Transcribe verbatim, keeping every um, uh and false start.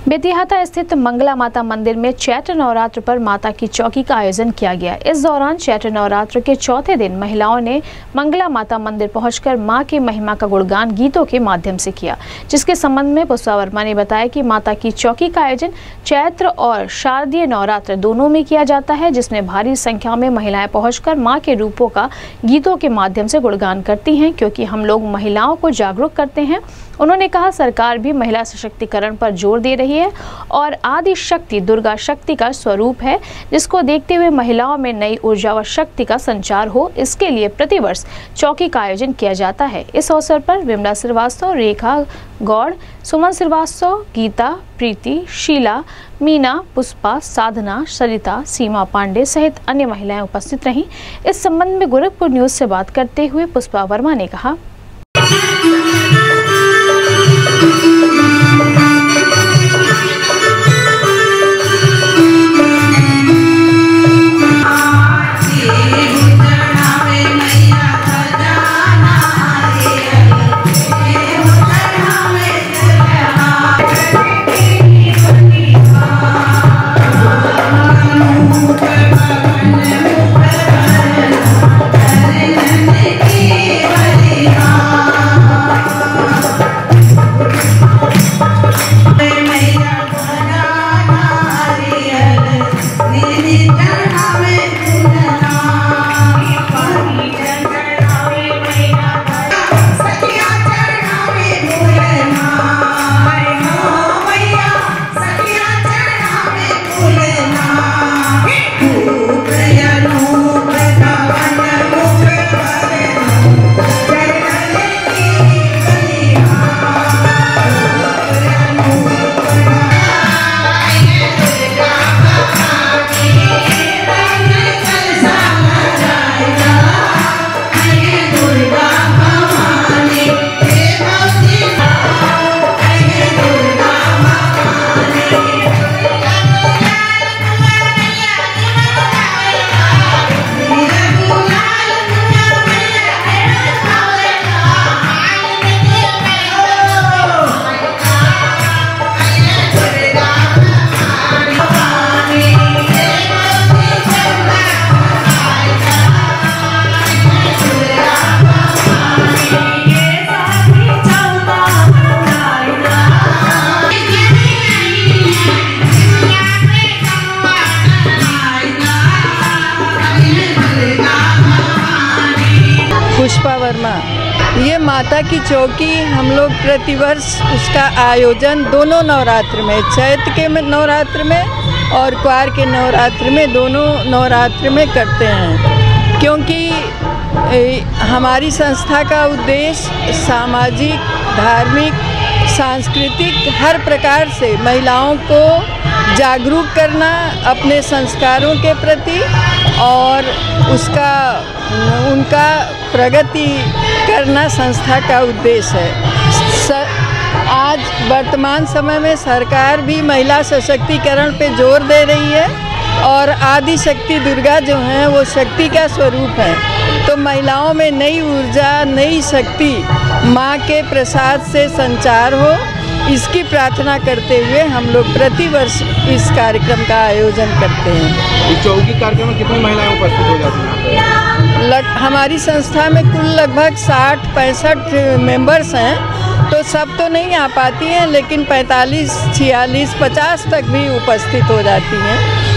बेतिहाता स्थित मंगला माता मंदिर में चैत्र नवरात्र पर माता की चौकी का आयोजन किया गया। इस दौरान चैत्र नवरात्र के चौथे दिन महिलाओं ने मंगला माता मंदिर पहुंचकर मां की महिमा का गुणगान गीतों के माध्यम से किया, जिसके संबंध में पुष्पा वर्मा ने बताया कि माता की चौकी का आयोजन चैत्र और शारदीय नवरात्र दोनों में किया जाता है, जिसमें भारी संख्या में महिलाएं पहुंचकर मां के रूपों का गीतों के माध्यम से गुणगान करती हैं, क्योंकि हम लोग महिलाओं को जागरूक करते हैं। उन्होंने कहा, सरकार भी महिला सशक्तिकरण पर जोर दे रही है और आदि शक्ति दुर्गा शक्ति का स्वरूप है, जिसको देखते हुए महिलाओं में नई ऊर्जा व शक्ति का संचार हो, इसके लिए प्रतिवर्ष चौकी का आयोजन किया जाता है। इस अवसर पर विमला श्रीवास्तव, रेखा गौड़, सुमन श्रीवास्तव, गीता, प्रीति, शीला, मीना, पुष्पा, साधना, सरिता, सीमा पांडे सहित अन्य महिलाएं उपस्थित रहीं। इस संबंध में गोरखपुर न्यूज से बात करते हुए पुष्पा वर्मा ने कहा, पुष्पा वर्मा। ये माता की चौकी हम लोग प्रतिवर्ष उसका आयोजन दोनों नवरात्र में, चैत्र के नवरात्र में और क्वार के नवरात्र में, दोनों नवरात्र में करते हैं, क्योंकि हमारी संस्था का उद्देश्य सामाजिक, धार्मिक, सांस्कृतिक हर प्रकार से महिलाओं को जागरूक करना अपने संस्कारों के प्रति और उसका उनका प्रगति करना संस्था का उद्देश्य है। आज वर्तमान समय में सरकार भी महिला सशक्तिकरण पे जोर दे रही है और आदि शक्ति दुर्गा जो हैं वो शक्ति का स्वरूप है, तो महिलाओं में नई ऊर्जा, नई शक्ति माँ के प्रसाद से संचार हो, इसकी प्रार्थना करते हुए हम लोग प्रतिवर्ष इस कार्यक्रम का आयोजन करते हैं। इस चौकी कार्यक्रम में कितनी महिलाएं उपस्थित हो जाती हैं? लग हमारी संस्था में कुल लगभग साठ पैंसठ मेंबर्स हैं, तो सब तो नहीं आ पाती हैं, लेकिन पैंतालीस, छियालीस, पचास तक भी उपस्थित हो जाती हैं।